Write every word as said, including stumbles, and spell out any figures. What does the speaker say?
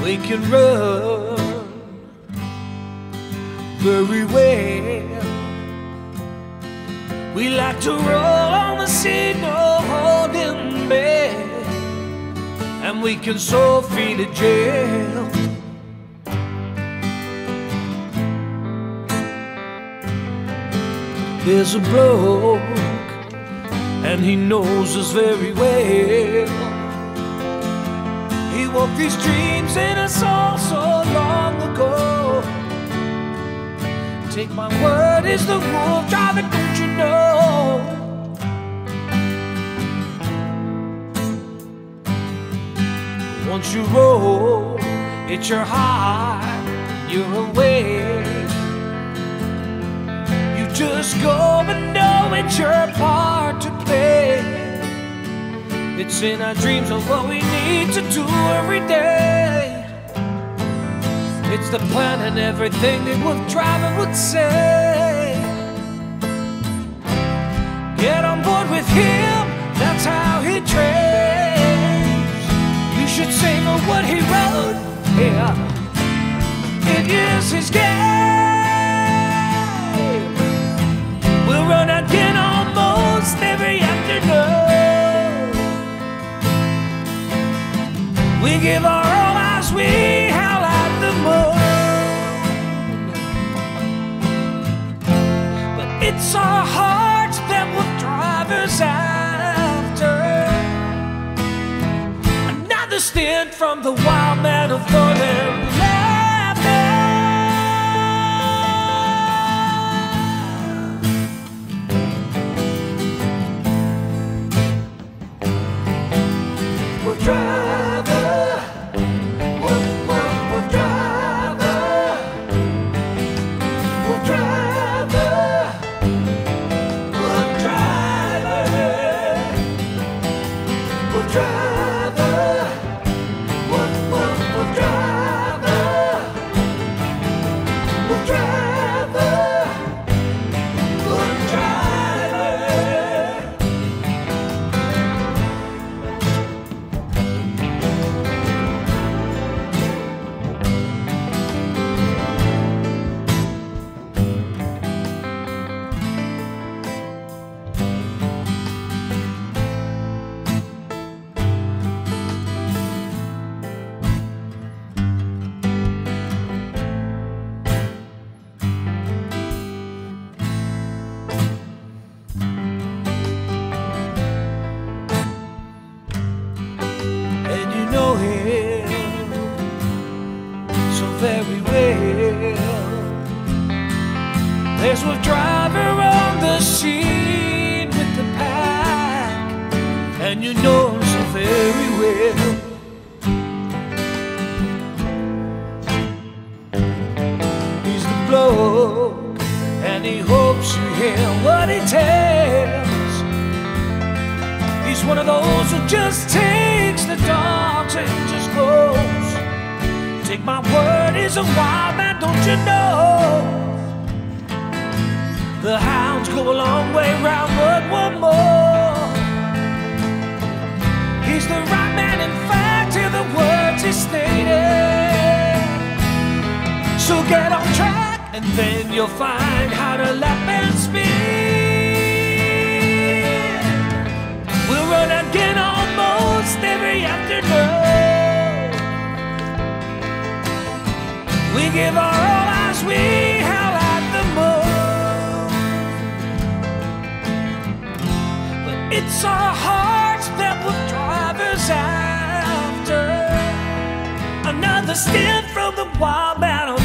we can run very well. We like to roll on the signal holding bed, and we can so feel a jail. There's a bloke, and he knows us very well. He woke these dreams in us all so long ago. Take my word, is the wolf driving, don't you know? Once you roll, it's your high, you're away. You just go and know it's your part to play. It's in our dreams of what we need to do every day. It's the plan and everything that Wolf Driver would say. Get on board with him, that's how he trains. You should savor what he wrote, yeah. It is his game. We'll run again almost every afternoon. We give our all as we howl at the moon. But it's our hearts that Wolf Driver's after. Another stint from the wild man of thorn and laughter. Wolf Driver, Wolf, Wolf, Wolf Driver, Wolf Driver, Wolf Driver, Wolf Driver, Wolf, Wolf, Wolf Driver, Wolf Driver, Wolf Driver. And you know him so very well. There's Wolf Driver on the scene with the pack, and you know him so very well. He's the bloke, and he hopes you hear what he tells. He's one of those who just takes the dogs and just goes. Take my word, he's a wild man, don't you know? The hounds go a long way round, but one more. He's the right man, in fact, hear the words he stated. So get on track, and then you'll find how to lap and spin. We'll run again almost every afternoon. We give our all as we howl at the moon. But it's our hearts that Wolf Driver's after. Another stint from the wild man